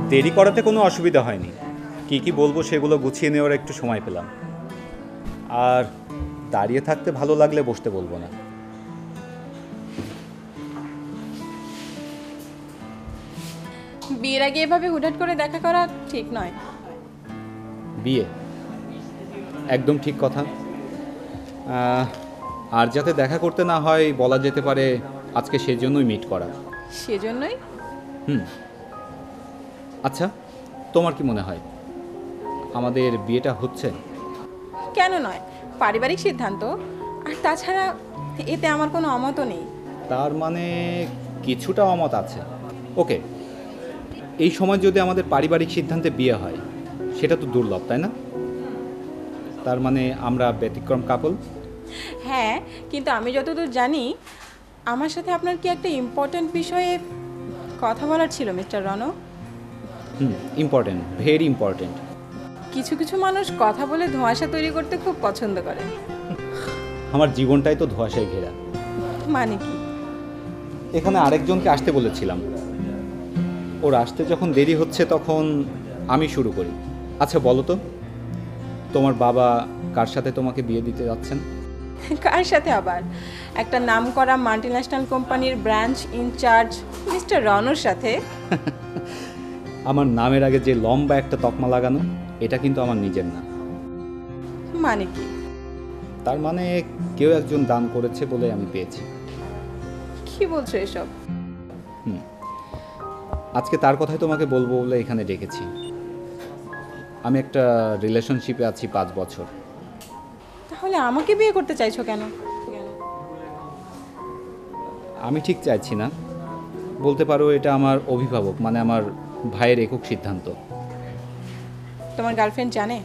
দেরি করাতে কোনো অসুবিধা হয়নি। কি কি বলবো সেগুলো গুছিয়ে নেওয়ার একটু সময় পেলাম। আর দাঁড়িয়ে থাকতে ভালো লাগলে বসতে বলবো না। বিয়ের আগে এভাবে হুটহাট করে দেখা করা ঠিক নয়। বিয়ে? একদম ঠিক কথা। আর যাতে দেখা করতে না হয় বলা যেতে পারে আজকে সেজন্যই মিট করা। সেজন্যই? আচ্ছা, তোমার কি মনে হয় আমাদের বিয়েটা হচ্ছে? কেন নয়, পারিবারিক সিদ্ধান্ত। আর তাছাড়া এতে আমার কোনো অমতও নেই। তার মানে কিছুটা অমত আছে। ওকে, এই সময় যদি আমাদের পারিবারিক সিদ্ধান্তে বিয়ে হয় সেটা তো দুর্লভ, তাই না? তার মানে আমরা ব্যতিক্রম কাপল। হ্যাঁ, কিন্তু আমি যতদূর জানি আমার সাথে আপনার কি একটা ইম্পর্ট্যান্ট বিষয়ে কথা বলার ছিল mister Ronok. Important, very important. কিছু কিছু মানুষ কথা বলে ধোঁয়াশা তৈরি করতে খুব পছন্দ করে। আমার জীবনটাই তো ধোঁয়াশায় ঘেরা। মানে কি? এখানে আরেকজনকে আসতে বলেছিলাম, ওর আসতে যখন দেরি হচ্ছে তখন আমি শুরু করি। আচ্ছা বলো তো, তোমার বাবা কার সাথে তোমাকে বিয়ে দিতে যাচ্ছেন? কার সাথে আবার? একটা নামকরা মাল্টিন্যাশনাল কোম্পানির ব্রাঞ্চ ইনচার্জ মিস্টার রনর সাথে। আমার নামের আগে যে লম্বা একটা তকমা লাগানো, এটা কিন্তু আমার নিজের না। মানে কি? তার মানে কেউ একজন দান করেছে বলে আমি পেয়েছি। কি বলছো এসব? আজকে তার কথাই তোমাকে বলবো বলে এখানে ডেকেছি। আমি একটা রিলেশনশিপে আছি 5 বছর। তাহলে আমাকে বিয়ে করতে চাইছো কেন? আমি ঠিক চাইছি না, বলতে পারো এটা আমার অভিভাবক মানে আমার ভাইয়ের একক সিদ্ধান্ত। তোমার গার্লফ্রেন্ড জানে?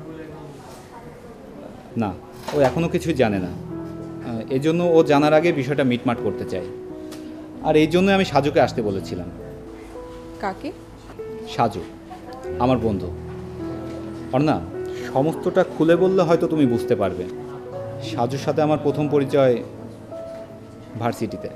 না, ও এখনও কিছুই জানে না। এজন্য ও জানার আগে বিষয়টা মিটমাট করতে চাই। আর এই জন্য আমি সাজুকে আসতে বলেছিলাম। কাকে? সাজু, আমার বন্ধু। অর্ণা, সমস্তটা খুলে বললে হয়তো তুমি বুঝতে পারবে। সাজুর সাথে আমার প্রথম পরিচয় ভার্সিটিতে।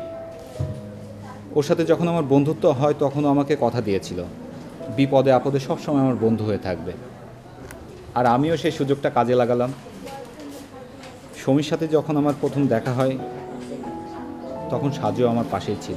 ওর সাথে যখন আমার বন্ধুত্ব হয় তখনও আমাকে কথা দিয়েছিল বিপদে আপদে সবসময় আমার বন্ধু হয়ে থাকবে। আর আমিও সেই সুযোগটা কাজে লাগালাম। সমীর সাথে যখন আমার প্রথম দেখা হয় তখন সাজু আমার পাশেই ছিল।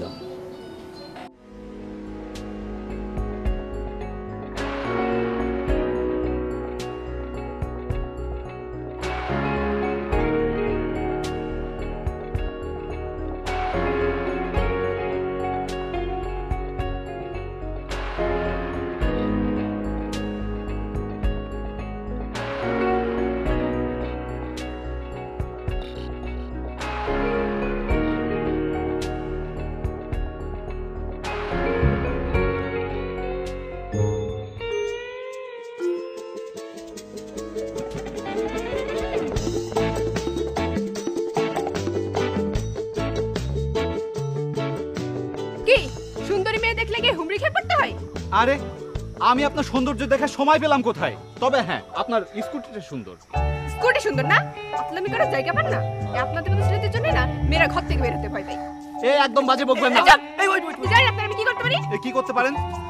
কি সুন্দরী মেয়ে দেখলে কি হুমড়ি খেয়ে পড়তে হয়? আরে আমি আপনার সৌন্দর্য দেখার সময় পেলাম কোথায়? তবে হ্যাঁ, আপনার স্কুটিটা সুন্দর। স্কুটি সুন্দর না? আপলামি করার জায়গা পান না? আপনাদের মতো ছেলেদের জন্য না মেয়েরা ঘর থেকে বের হতে ভয় পায়। এই একদম বাজে বকবেন না। এই ওই জানেন আপনারা আমি কি করতে পারি? কি করতে পারেন?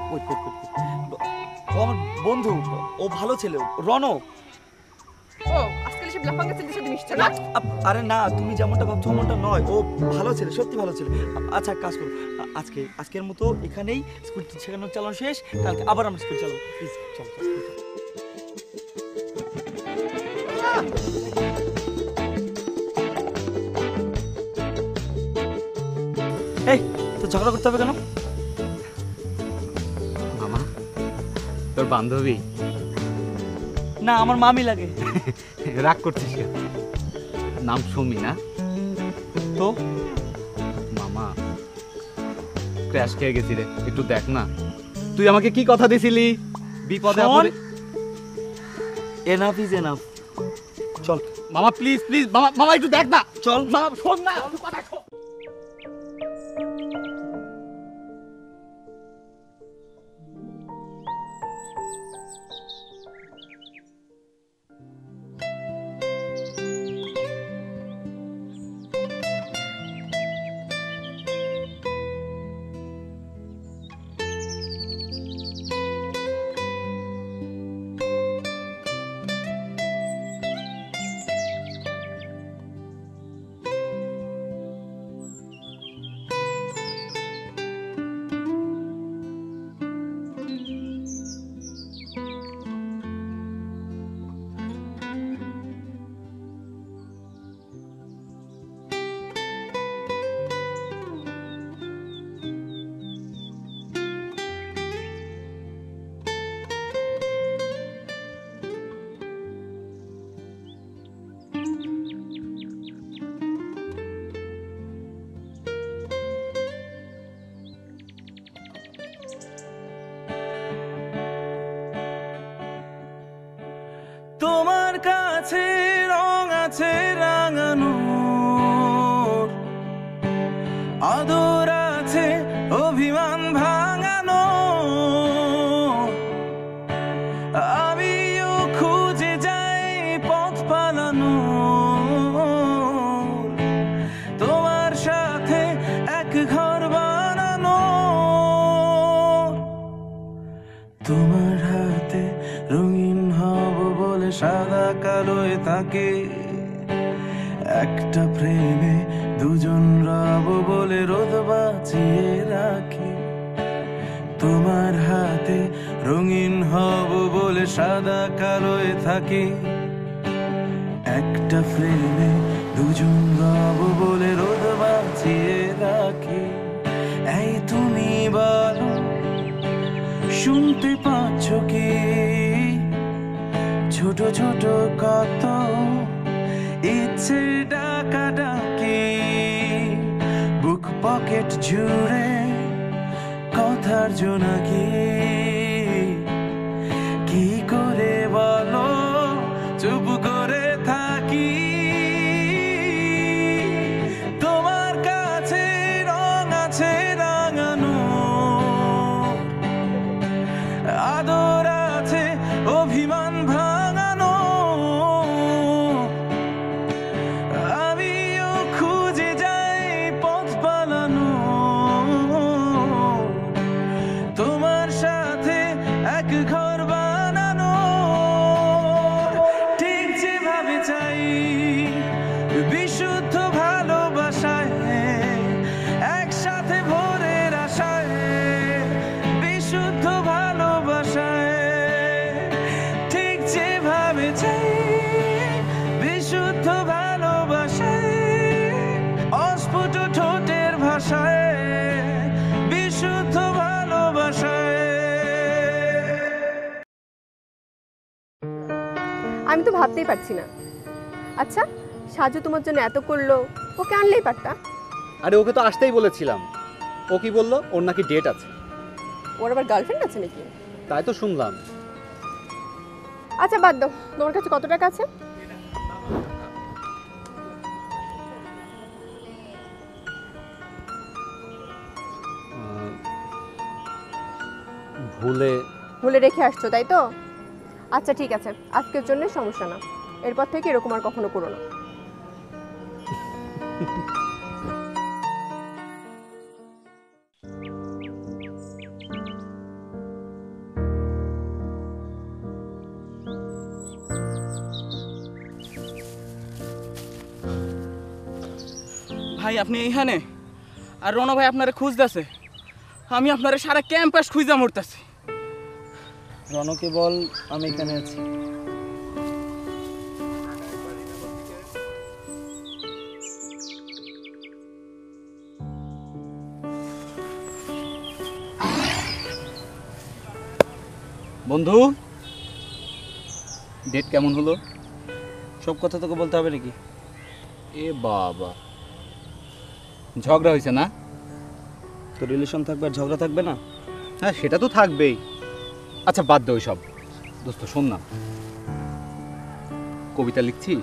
ও আমার বন্ধু, ও ভালো ছেলে, রনক। ও আজকাল সব লাফাঙ্গা ছেলেদের সাথে মিশছে না? আরে না, তুমি যেমনটা ভাবছো এমনটা নয়, ও ভালো ছেলে, সত্যি ভালো ছেলে। আচ্ছা এক কাজ করো, আজকের মতো এখানেই স্কুটি শেখানো চালানো শেষ, কালকে আবার আমরা স্কুল চালাবো, প্লিজ চল। এই তো ঝগড়া করতে হবে কেন? মামা, তোর বান্ধবী? না, আমার মামি লাগে। রাগ করছিস কেন? নাম সুমি না? তো মামা, ক্র্যাশ খেয়ে গেছি রে, একটু দেখ না। তুই আমাকে কি কথা দিছিলি বিপদে আপদে? এনাফ ইজ এনাফ, চল মামা প্লিজ প্লিজ, মামা মামা একটু দেখ না। চল। মামা শোন না, কথা শোন। কাছে রং আছে রাঙানো, আদর আছে অভিমান ভাঙানো, আমিও খুঁজে যাই পথ পালানো, তোমার সাথে এক ঘর বানানো। তোমার হাতে রঙিন হব বলে সাদা কালোয় থাকে, একটা প্রেমে দুজন রব বলে রোদ বাঁচিয়ে রাখি। তোমার হাতে রঙিন হব বলে সাদা কালোয় থাকে, একটা প্রেমে দুজন রব বলে রোদ বাঁচিয়ে রাখি। এই তুমি বলো শুনতে পাচ্ছ কি, ছোট ছোট কত ইচ্ছে ডাকা ডাকি, বুক পকেট জুড়ে কথার জোনাকি। কি করে বলো চুপ করে থাকি, তোমার কাছে রং আছে রাঙানো, আদর আছে অভিমান ভাঙানো, আমিও খুঁজে যাই পথ পালানো, তোমার সাথে এক ঘর বানানো। ঠিক যেভাবে চাই বিশুদ্ধ ভালোবাসায়, একসাথে ভোরের আশায়, বিশুদ্ধ ভালোবাসায়। ঠিক যেভাবে চাই বিশুদ্ধ ভালোবাসায়, অস্ফুট ঠোঁটের ভাষায়, বিশুদ্ধ ভালোবাসায়। আমি তো ভাবতেই পারছি না। আচ্ছা, সাজু তোমার জন্য এত করলো, ওকে আনলেই পারতা। আরে ওকে তো আসতেই বলেছিলাম, ও কি বললো ওর নাকি ডেট আছে। ওর আবার গার্লফ্রেন্ড আছে নাকি? তাই তো শুনলাম। আচ্ছা বাদ দাও, তোমার কাছে কত টাকা আছে? ভুলে ভুলে রেখে আসছো তাই তো? আচ্ছা ঠিক আছে, আজকের জন্য সমস্যা না, এরপর থেকে এরকম আর কখনো করো না। ভাই আপনি এইখানে, আর রণ ভাই আপনারে খুঁজতেছে। আমি আপনারে সারা ক্যাম্পাস খুঁজা মরতেছি। রনকে বল আমি এখানে আছি। বন্ধু, ডেট কেমন হলো? সব কথা তোকে বলতে হবে নাকি? এ বাবা, ঝগড়া হয়েছে না? তো রিলেশন থাকবে আর ঝগড়া থাকবে না? হ্যাঁ, সেটা তো থাকবেই। আচ্ছা বাদ দে ওইসব। দোস্ত শোন না, কবিতা লিখছিস?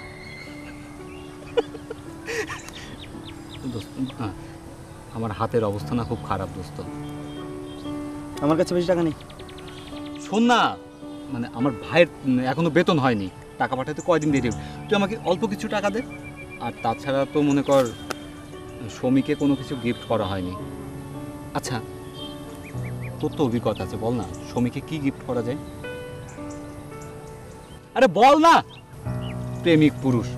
দোস্ত, হ্যাঁ, আমার হাতের অবস্থা না খুব খারাপ দোস্ত। আমার কাছে বেশি টাকা নেই। শোন না, মানে আমার ভাইয়ের এখনো বেতন হয়নি, টাকা পাঠাতে কয়দিন দেরি হবে। তুই আমাকে অল্প কিছু টাকা দে। আর তাছাড়া তো মনে কর সমীকে কোনো কিছু গিফট করা হয়নি। আচ্ছা, তোর তো অভিজ্ঞতা আছে, বল না সমীকে কি গিফট করা যায়? আরে বল না, প্রেমিক পুরুষ।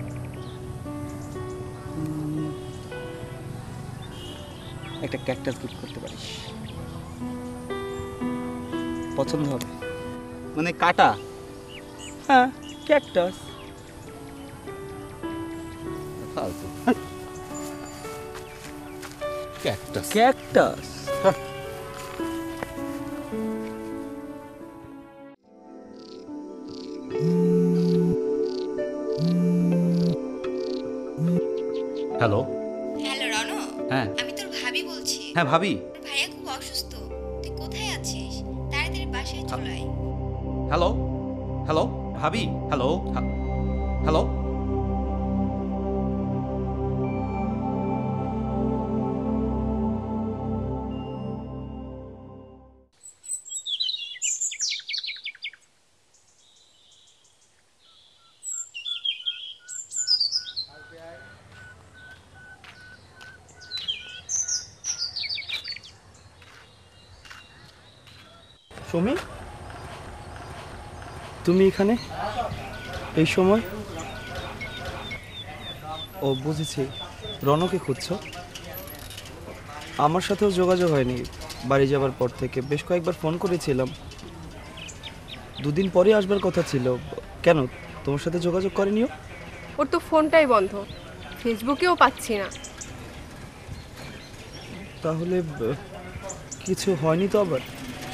একটা ক্যাকটাস গিফট করতে পারিস, পছন্দ হবে। মানে কাটা? হ্যাঁ, ক্যাকটাস। ফালতু। Cactus. Cactus. Hello. Hello Rono, হ্যাঁ আমি তোর ভাবি বলছি। হ্যাঁ ভাবি। তোর ভাইয়া খুব অসুস্থ, তুই কোথায় আছিস? তাড়াতাড়ি বাসায় চলে আয়। হ্যালো হ্যালো, ভাবি, হ্যালো হ্যালো। সুমি, তুমি এখানে এই সময়? ও বুঝেছি, রনকে খুঁজছো। আমার সাথেও যোগাযোগ হয়নি বাড়ি যাবার পর থেকে। বেশ কয়েকবার ফোন করেছিলাম, দুদিন পরে আসবার কথা ছিল। কেন, তোমার সাথে যোগাযোগ করেনিও? ওর তো ফোনটাই বন্ধ, ফেসবুকেও পাচ্ছি না। তাহলে কিছু হয়নি তো আবার?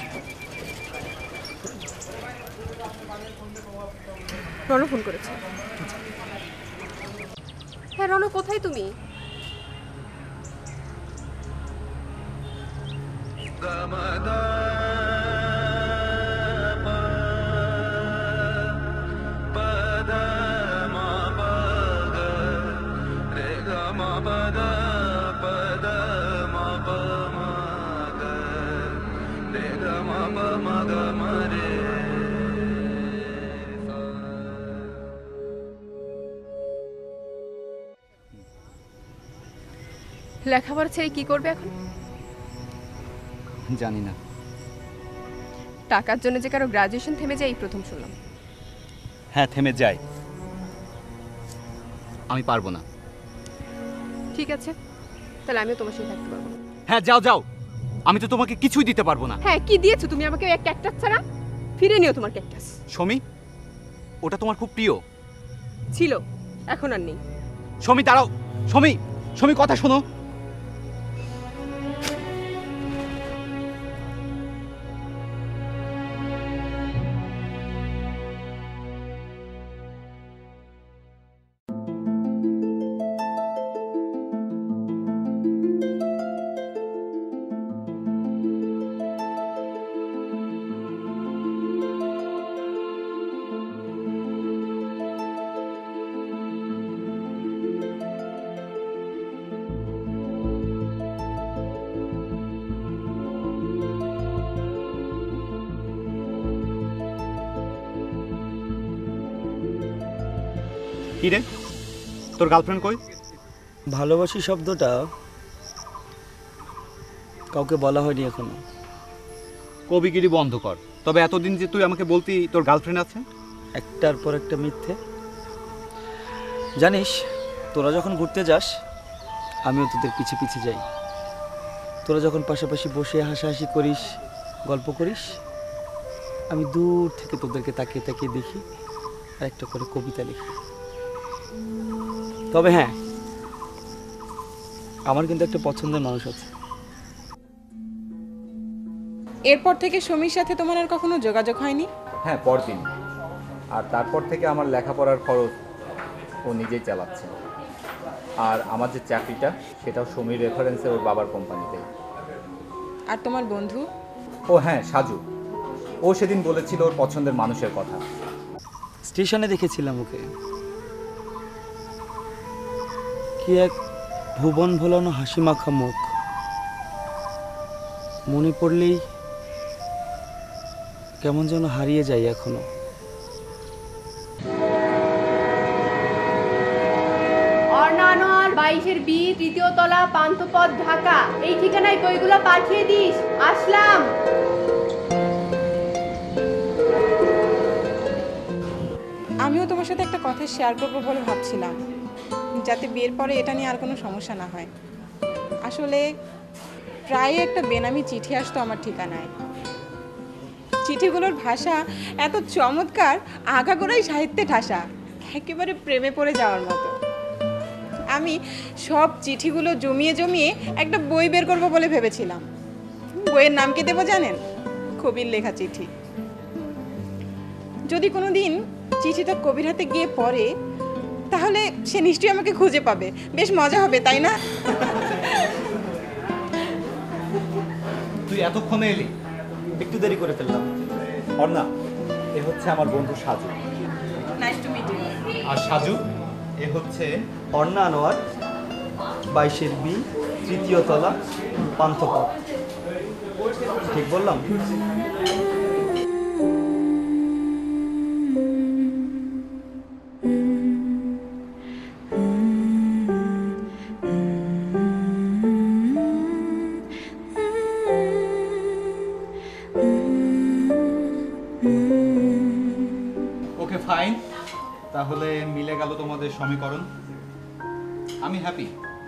রণ ফোন করেছে। হ্যাঁ রণ, কোথায় তুমি? লেখাপড়া ছেড়ে কি করবে এখন? জানি না। টাকার জন্য যে কারো গ্রাজুয়েশন থেমে যায় এই প্রথম শুনলাম। হ্যাঁ, থেমে যাই। আমি পারবো না। ঠিক আছে, তাহলে আমিও তোমার সাথে থাকতে পারবো না। হ্যাঁ, যাও যাও, আমি তো তোমাকে কিছুই দিতে পারবো না। হ্যাঁ, কি দিয়েছো তুমি আমাকে? এক ক্যাকটাস ছাড়া। ফিরে নিও তোমার ক্যাকটাস। সমী, ওটা তোমার খুব প্রিয় ছিল, এখন আর নেই। সমী দাঁড়াও। সমী, সমী কথা শোনো। কি রে, তোর গার্লফ্রেন্ড কই? ভালোবাসি শব্দটা কাউকে বলা হয়নি এখনো। কবিগিরি বন্ধ কর। তবে এতদিন যে তুই আমাকে বলতি তোর গার্লফ্রেন্ড আছে। একটার পর একটা মিথ্যে। জানিস, তোরা যখন ঘুরতে যাস আমিও তোদের পিছে পিছে যাই। তোরা যখন পাশাপাশি বসে হাসাহাসি করিস, গল্প করিস, আমি দূর থেকে তোদেরকে তাকিয়ে তাকিয়ে দেখি আর একটা করে কবিতা লিখি। তবে হ্যাঁ, আমার কিন্তু একটা পছন্দের মানুষ আছে। এরপর থেকে সমীর সাথে তোমার আর কখনো যোগাযোগ হয়নি? হ্যাঁ, পরদিন। আর তারপর থেকে আমার লেখাপড়ার খরচ ও নিজেই চালাচ্ছে। আর আমার যে চাকরিটা, সেটাও সমীর রেফারেন্সে ওর বাবার কোম্পানিতে। আর তোমার বন্ধু? ও হ্যাঁ, সাজু। ও সেদিন বলেছিল ওর পছন্দের মানুষের কথা। স্টেশনে দেখেছিলাম ওকে। কি এক ভুবন ভোলানো হাসি মাখা মুখ, মনে পড়লেই কেমন যেন হারিয়ে যায় এখনো। অর্ণানল 22 বি, তৃতীয় তলা, পান্থপথ, ঢাকা। এই ঠিকানায় বইগুলো পাঠিয়ে দিস। আসলাম। আমিও তোমার সাথে একটা কথা শেয়ার করবো বলে ভাবছিলাম, যাতে বিয়ের পরে এটা নিয়ে আর কোনো সমস্যা না হয়। আসলে প্রায় একটা বেনামি চিঠি আসতো আমার ঠিকানায়। চিঠিগুলোর ভাষা এত চমৎকার, আগাগোড়াই সাহিত্যে ঠাসা, একেবারে প্রেমে পড়ে যাওয়ার মতো। আমি সব চিঠিগুলো জমিয়ে জমিয়ে একটা বই বের করবো বলে ভেবেছিলাম। বইয়ের নাম কি দেবো জানেন? কবির লেখা চিঠি। যদি কোনো দিন চিঠিটা কবির হাতে গিয়ে পড়ে, তাহলে সে নিশ্চয়ই আমাকে খুঁজে পাবে। বেশ মজা হবে, তাই না? তুই এতক্ষণে এলি? একটু দেরি করে ফেললাম। অর্ণা, এ হচ্ছে আমার বন্ধু সাজু। আর সাজু এ হচ্ছে অর্ণা আনোয়ার, 22-এর বি, 3য় তলা, পান্থপথ। ঠিক বললাম? ওকে ফাইন, তাহলে মিলে গেল তোমাদের সমীকরণ। আমি হ্যাপি।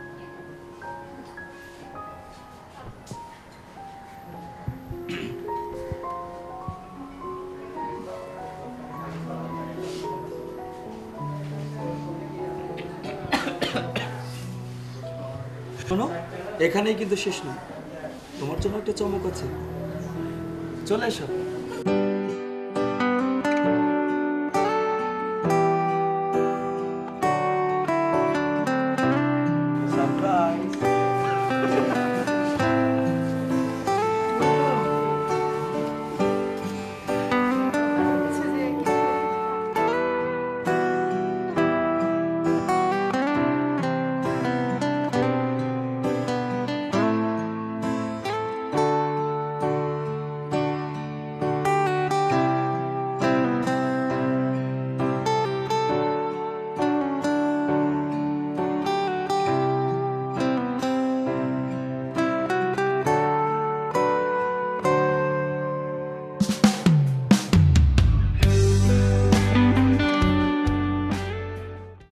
শোনো, এখানেই কিন্তু শেষ নয়, তোমার জন্য একটা চমক আছে। চলে এসো।